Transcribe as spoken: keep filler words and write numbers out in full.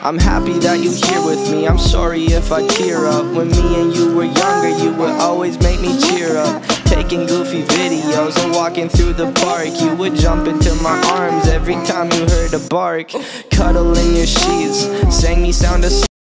I'm happy that you here with me, I'm sorry if I tear up. When me and you were younger, you would always make me cheer up. Taking goofy videos and walking through the park, you would jump into my arms every time you heard a bark. Cuddle in your sheets, sang me sound asleep.